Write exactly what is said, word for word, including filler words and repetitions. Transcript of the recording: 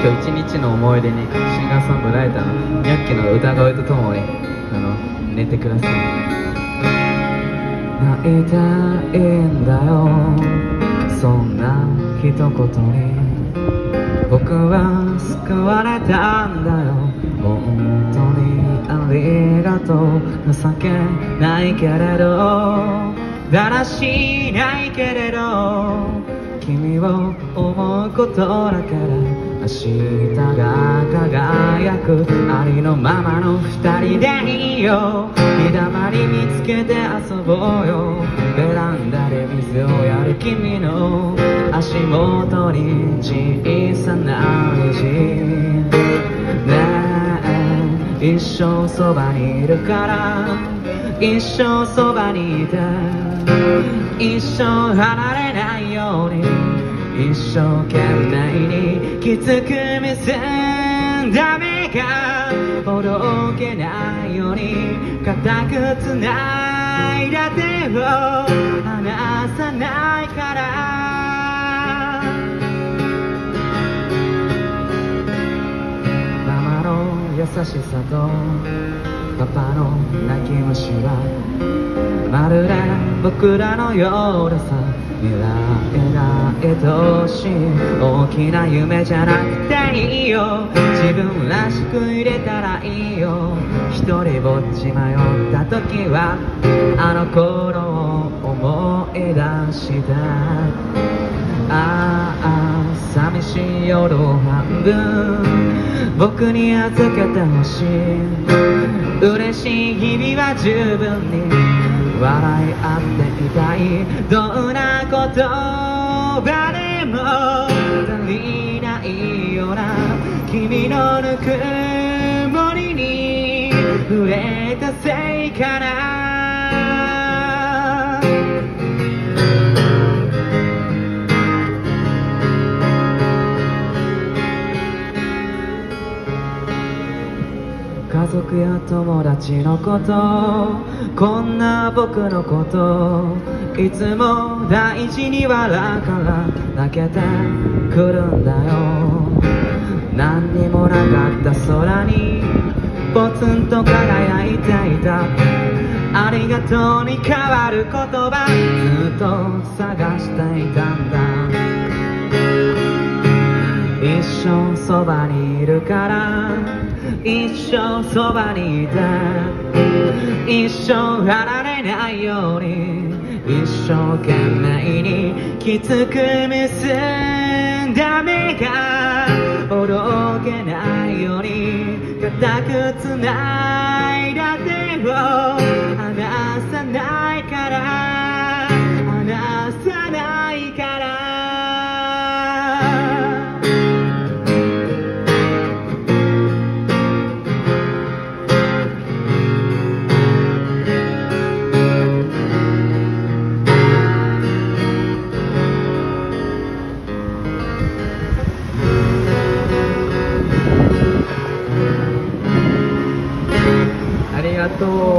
今日一日の思い出にシンガーソングライターのニャッキの歌声とともにあの寝てください。泣いたいんだよ、そんな一言に僕は救われたんだよ。本当にありがとう。情けないけれどだらしないけれど君を思うことだから明日が輝くありのままの二人でいいよ。日だまり見つけて遊ぼうよ。ベランダで水をやる君の足元に小さな虹ねえ、一生そばにいるから一生そばにいて一生離れないように一生懸命にきつく結んだ目がほどけないように固くつないだ手を離さないからママの優しさとパパの泣き虫はまるで僕らのようでさ未来が愛しい大きな夢じゃなくていいよ。自分らしく入れたらいいよ。一人ぼっち迷った時はあの頃を思い出したああ寂しい夜半分僕に預けてほしい。嬉しい日々は十分に笑い合っていたい。どんな言葉でも足りないような君のぬくもりに触れたせいかな。家族や友達のことこんな僕のこといつも大事に笑うから泣けてくるんだよ。何にもなかった空にポツンと輝いていたありがとうに変わる言葉ずっと探していたんだ。一生そばにいるから一生そばにいて一生離れないように一生懸命にきつく結んだ目がほどけないように固くつないだ手を離さないから離さないからありがとう。